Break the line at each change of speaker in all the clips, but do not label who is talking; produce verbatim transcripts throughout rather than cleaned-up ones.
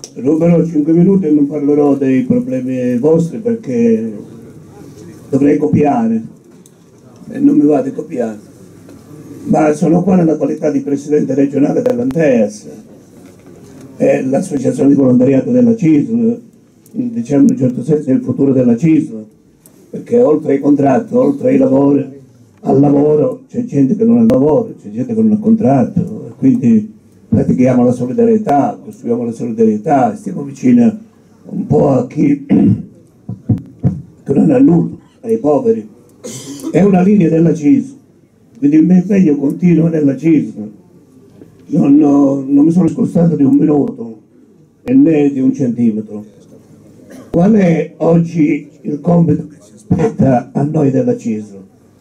ruberò cinque minuti e non parlerò dei problemi vostri perché dovrei copiare e non mi va di copiare, ma sono qua nella qualità di presidente regionale dell'Anteas e l'associazione di volontariato della C I S L, diciamo in un certo senso è il futuro della C I S L, perché oltre ai contratti, oltre ai lavori, al lavoro c'è gente che non ha lavoro, c'è gente che non ha contratto, e quindi pratichiamo la solidarietà, costruiamo la solidarietà, stiamo vicino un po' a chi che non ha nulla, ai poveri. È una linea della C I S L, quindi il mio impegno continua nella C I S L. Non, non mi sono spostato di un minuto e né di un centimetro. Qual è oggi il compito che si aspetta a noi della C I S L?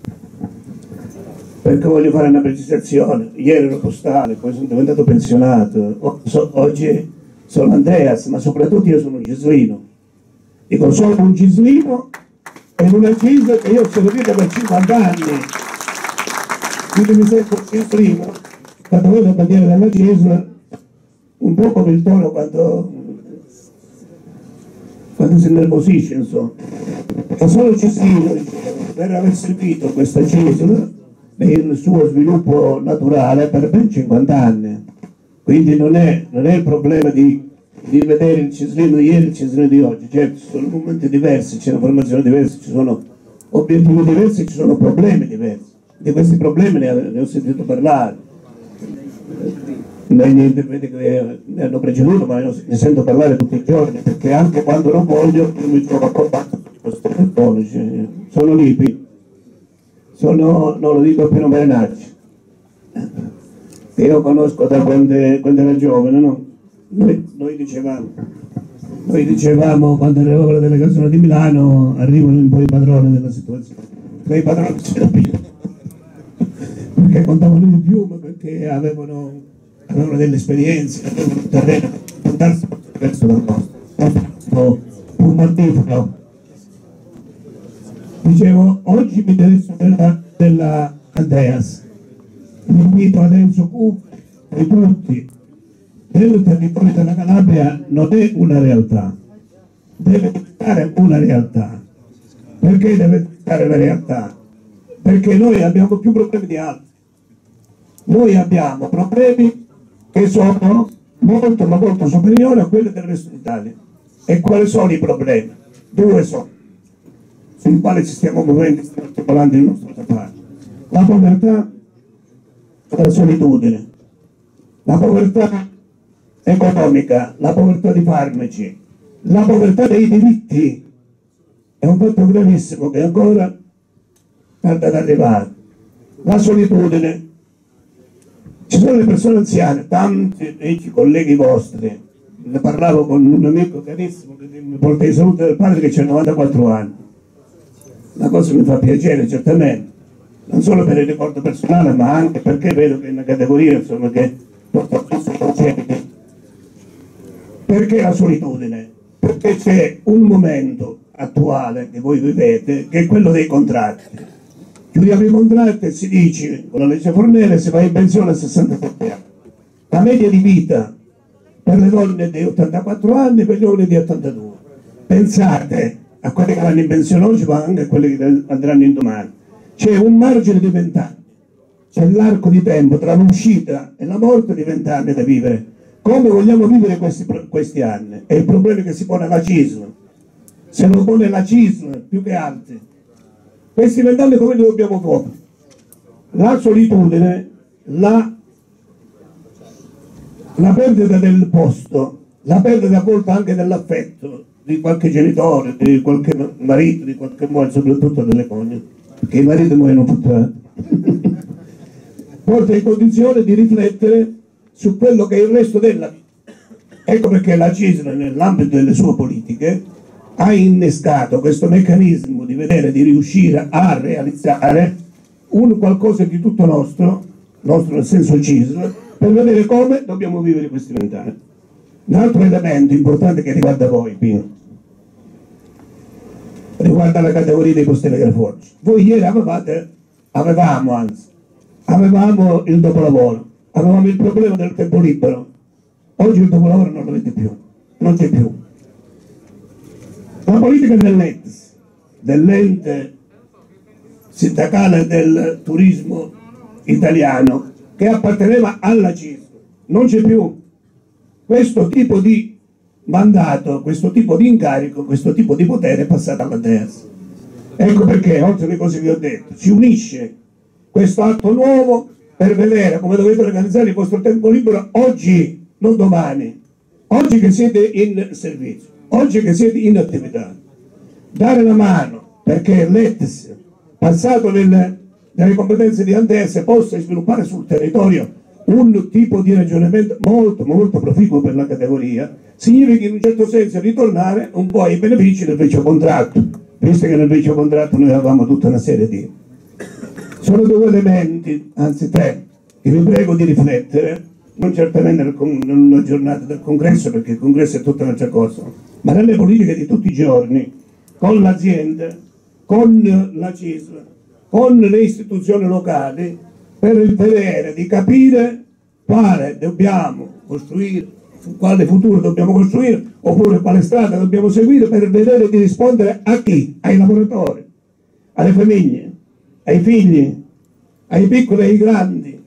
Perché voglio fare una precisazione. Ieri ero postale, poi sono diventato pensionato, oggi sono Andreas, ma soprattutto io sono un gislino. Dico, sono un gislino e una C I S L che io ho servito per cinquanta anni, quindi mi sento un gislino. Quando vedo la bandiera della C I S L, un po' come il toro quando, quando si innervosisce, insomma. E sono gislino per aver servito questa C I S L nel suo sviluppo naturale per ben cinquanta anni, quindi non è, non è il problema di, di vedere il cislino di ieri e il cislino di oggi. Certo, ci sono momenti diversi, c'è una formazione diversa, ci sono obiettivi diversi, ci sono problemi diversi. Di questi problemi ne, ne ho sentito parlare negli interventi che mi hanno preceduto, ma ne sento parlare tutti i giorni, perché anche quando non voglio io mi trovo a contatto con i vostri telefonici, sono lì. Sono, non lo dico per nominarci, che io conosco da quando, quando era giovane, no? Noi, noi, dicevamo, noi dicevamo quando eravamo alla delegazione di Milano, arrivano un po' i padroni della situazione, quei padroni si capiscono, perché contavano di più, ma perché avevano, avevano delle esperienze, avevano un terreno verso dal nostro, un mortifero. Dicevo, oggi mi interesso della, della Andreas, invito adesso e tutti, del territorio della Calabria non è una realtà, deve diventare una realtà. Perché deve diventare una realtà? Perché noi abbiamo più problemi di altri, noi abbiamo problemi che sono molto ma molto superiori a quelli del resto d'Italia. E quali sono i problemi? Due sono, sul quale ci stiamo muovendo, stiamo articolando il nostro sapere. La povertà e la solitudine, la povertà economica, la povertà di farmaci, la povertà dei diritti, è un fatto gravissimo che ancora tarda ad arrivare. La solitudine, ci sono le persone anziane, tanti amici, colleghi vostri, ne parlavo con un amico carissimo che mi porta in salute del padre che ha novantaquattro anni. La cosa mi fa piacere, certamente, non solo per il ricordo personale, ma anche perché vedo che è una categoria, insomma, che porta questo concetto. Perché la solitudine? Perché c'è un momento attuale che voi vivete, che è quello dei contratti. Chiudiamo i contratti e si dice, con la legge Fornero, si va in pensione a sessantasette anni. La media di vita per le donne è di ottantaquattro anni, per gli uomini di ottantadue. Pensate a quelli che vanno in pensione oggi, ma anche a quelli che andranno in domani. C'è un margine di vent'anni, c'è l'arco di tempo tra l'uscita e la morte di vent'anni da vivere. Come vogliamo vivere questi, questi anni? È il problema che si pone la C I S L. Se lo pone la C I S L più che altri. Questi vent'anni come li dobbiamo fare? La solitudine, la, la perdita del posto, la perdita a volte anche dell'affetto di qualche genitore, di qualche marito, di qualche moglie, soprattutto delle cogne, che i mariti muoiono tutti, porta in condizione di riflettere su quello che è il resto della vita. Ecco perché la C I S L, nell'ambito delle sue politiche, ha innescato questo meccanismo di vedere, di riuscire a realizzare un qualcosa di tutto nostro, nostro nel senso C I S L, per vedere come dobbiamo vivere questi vent'anni. Un altro elemento importante che riguarda voi, Pino, riguarda la categoria dei postelegraforci. Voi ieri avevate, avevamo anzi, avevamo il dopolavoro, avevamo il problema del tempo libero. Oggi il dopolavoro non lo avete più. non c'è più. La politica dell'E T S, dell'ente sindacale del turismo italiano, che apparteneva alla C I S, non c'è più. Questo tipo di mandato, questo tipo di incarico, questo tipo di potere è passato alla T E A S. Ecco perché, oltre alle cose che ho detto, ci unisce questo atto nuovo per vedere come dovete organizzare il vostro tempo libero oggi, non domani, oggi che siete in servizio, oggi che siete in attività. Dare la mano perché l'E T S, passato nelle, nelle competenze di Antes, possa sviluppare sul territorio un tipo di ragionamento molto molto proficuo per la categoria, significa in un certo senso ritornare un po' ai benefici del vecchio contratto, visto che nel vecchio contratto noi avevamo tutta una serie di... Sono due elementi, anzi tre, che vi prego di riflettere, non certamente nel, nella giornata del congresso, perché il congresso è tutta un'altra cosa, ma nelle politiche di tutti i giorni, con l'azienda, con la C I S L, con le istituzioni locali, per vedere di capire quale dobbiamo costruire, quale futuro dobbiamo costruire, oppure quale strada dobbiamo seguire per vedere di rispondere a chi? Ai lavoratori, alle famiglie, ai figli, ai piccoli e ai grandi.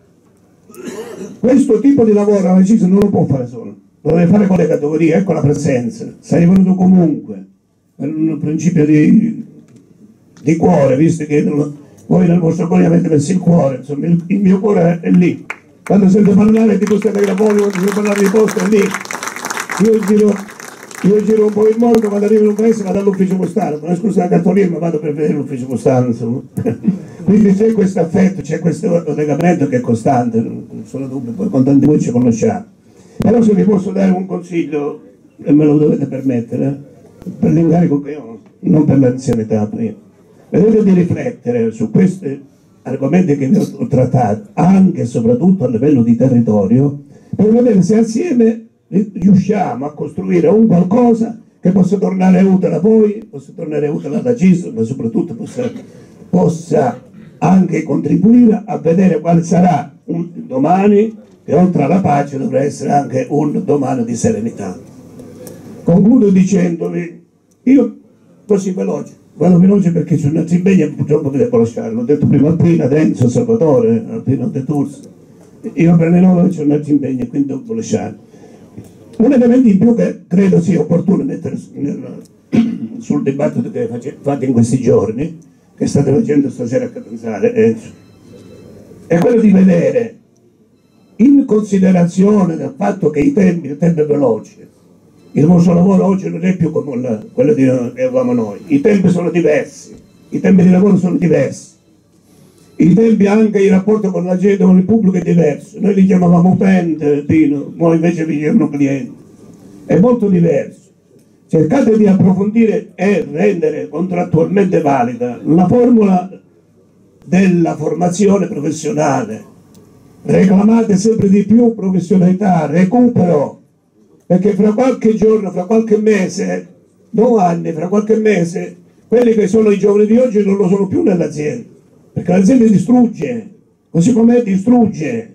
Questo tipo di lavoro la C I S non lo può fare solo, lo deve fare con le categorie, ecco la presenza, sei venuto comunque, per un principio di, di cuore, visto che voi nel vostro cuore avete messo il cuore, insomma il, il mio cuore è lì. Quando sento parlare di queste megafoni, quando sento parlare di poste è lì. Io giro, io giro un po' il mondo, quando arrivo in un paese vado all'ufficio postale, non è scusa la cartolina, ma vado per vedere l'ufficio postale, insomma. Quindi c'è questo affetto, c'è questo legamento che è costante, non sono dubbi, poi con tanti voi ci conosciamo. Però se vi posso dare un consiglio, e me lo dovete permettere, per l'incarico che ho, non per l'anzianità prima. Vedete di riflettere su questi argomenti che vi ho trattato, anche e soprattutto a livello di territorio, per vedere se assieme riusciamo a costruire un qualcosa che possa tornare utile a voi, possa tornare utile alla C I S, ma soprattutto possa, possa anche contribuire a vedere quale sarà un domani che oltre alla pace dovrà essere anche un domani di serenità. Concludo dicendovi, io così veloce, vado veloce perché sono altri impegni, purtroppo vi devo lasciare, l'ho detto prima Alpina, Denso, Salvatore, Alpino De Tours, io per le nove c'ho altri impegni, quindi devo lasciare. Un elemento in più che credo sia opportuno mettere nel, sul dibattito che fate in questi giorni, che state facendo stasera a Catanzale, è, è quello di vedere, in considerazione del fatto che i tempi, il tempo è veloce, il vostro lavoro oggi non è più come la, quello di, che avevamo noi, i tempi sono diversi, i tempi di lavoro sono diversi, i tempi anche in rapporto con la gente, con il pubblico è diverso, noi li chiamavamo utente, Pino, noi invece li chiamano clienti, è molto diverso. Cercate di approfondire e rendere contrattualmente valida la formula della formazione professionale, reclamate sempre di più professionalità, recupero, perché fra qualche giorno, fra qualche mese, non anni, fra qualche mese, quelli che sono i giovani di oggi non lo sono più nell'azienda, perché l'azienda distrugge, così com'è distrugge.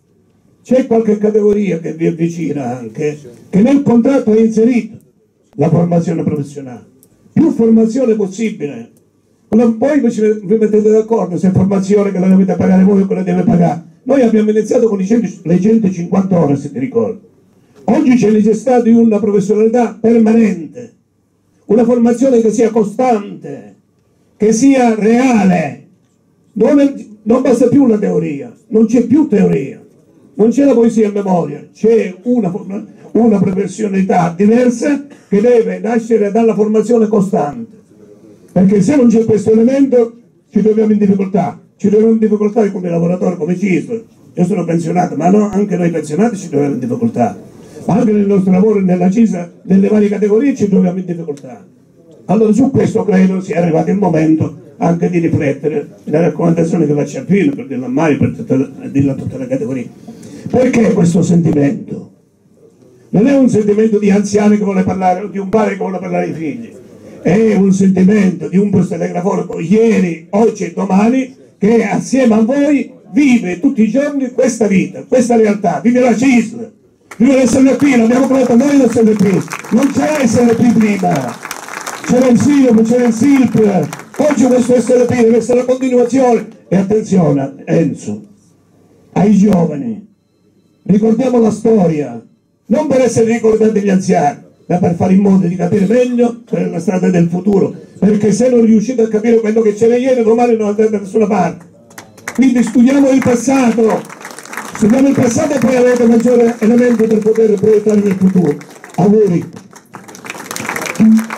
C'è qualche categoria che vi avvicina anche, che nel contratto è inserito la formazione professionale, più formazione possibile. Poi vi mettete d'accordo se è formazione che la dovete pagare voi o che la deve pagare. Noi abbiamo iniziato con le centocinquanta ore, se ti ricordi. Oggi c'è necessità di una professionalità permanente, una formazione che sia costante, che sia reale. Non, è, non basta più la teoria, non c'è più teoria, non c'è la poesia in memoria, c'è una, una professionalità diversa che deve nascere dalla formazione costante. Perché se non c'è questo elemento ci troviamo in difficoltà, ci troviamo in difficoltà come lavoratori, come C I S L. Io sono pensionato, ma no, anche noi pensionati ci troviamo in difficoltà. Anche nel nostro lavoro nella C I S L, nelle varie categorie ci troviamo in difficoltà. Allora su questo credo sia arrivato il momento anche di riflettere, la raccomandazione che faccio a Pino, per dirla mai, per tutta, dirla a tutte le categorie. Perché questo sentimento? Non è un sentimento di anziani che vuole parlare, o di un padre che vuole parlare ai figli, è un sentimento di un postelegrafonico ieri, oggi e domani, che assieme a voi vive tutti i giorni questa vita, questa realtà, vive la C I S L. Prima l'S L P, l'abbiamo creato noi l'S L P, non c'era S L P prima, c'era il S I L P, c'era il S I L P, oggi questo S L P deve essere la continuazione. E attenzione, Enzo, ai giovani, ricordiamo la storia, non per essere ricordati gli anziani, ma per fare in modo di capire meglio la strada del futuro, perché se non riuscite a capire quello che c'era ieri, domani non andate da nessuna parte. Quindi studiamo il passato, studiamo il passato e poi avete maggiore elemento per poter proiettare nel futuro. Auguri.